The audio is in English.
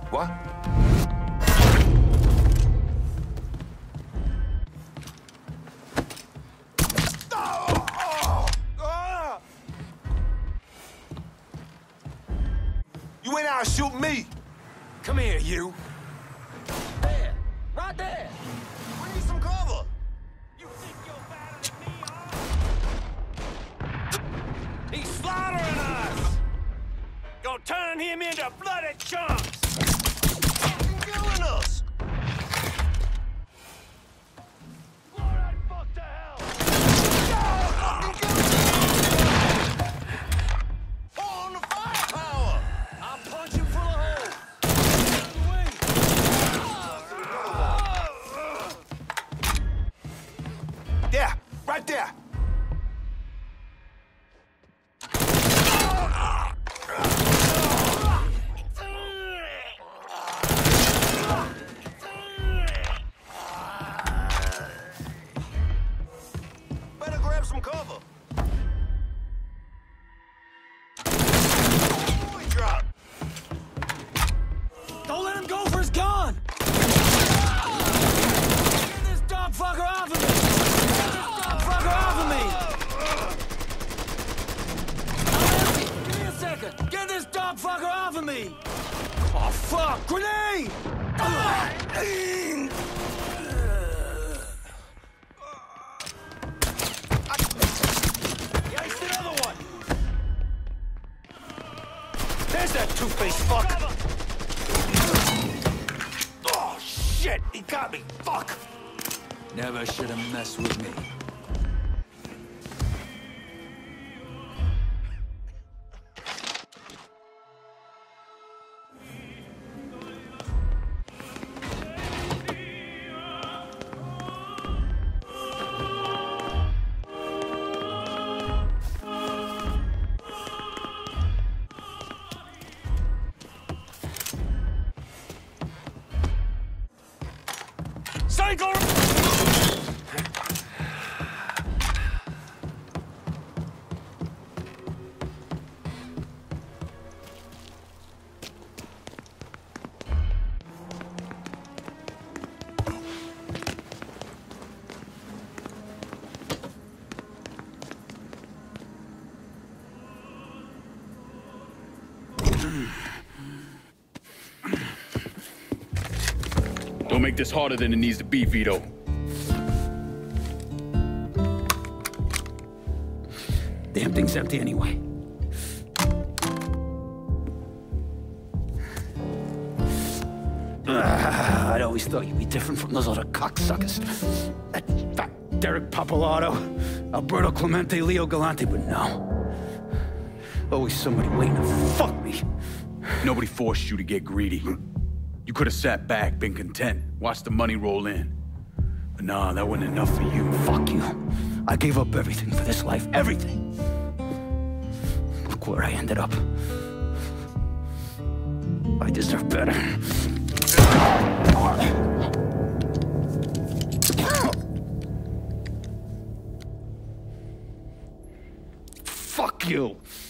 What? You went out and shoot me. Come here, you. There. Right there. We need some cover. You think you're better than me, He's slaughtering us! Gonna turn him into bloody chunks! Fucking killing us. Blow that fuck to hell! Pull on the firepower. I'll punch you full of holes! Yeah, right there. Better grab some cover. Boy, drop. Don't let him go for his gun! Get this dog fucker off of me! Get this dog fucker off of me! Give me a second! Get this dog fucker off of me! Oh, fuck! Grenade! Yikes, another one! There's that two-faced fuck! Oh, shit! He got me! Fuck! Never should have messed with me. Psycho! Don't make this harder than it needs to be, Vito. Damn thing's empty anyway. I'd always thought you'd be different from those other cocksuckers. That fat Derek Pappalardo, Alberto Clemente, Leo Galante, but no. Always somebody waiting to fuck me. Nobody forced you to get greedy. You could have sat back, been content, watched the money roll in. But nah, that wasn't enough for you. Fuck you. I gave up everything for this life, everything. Look where I ended up. I deserve better. Fuck you.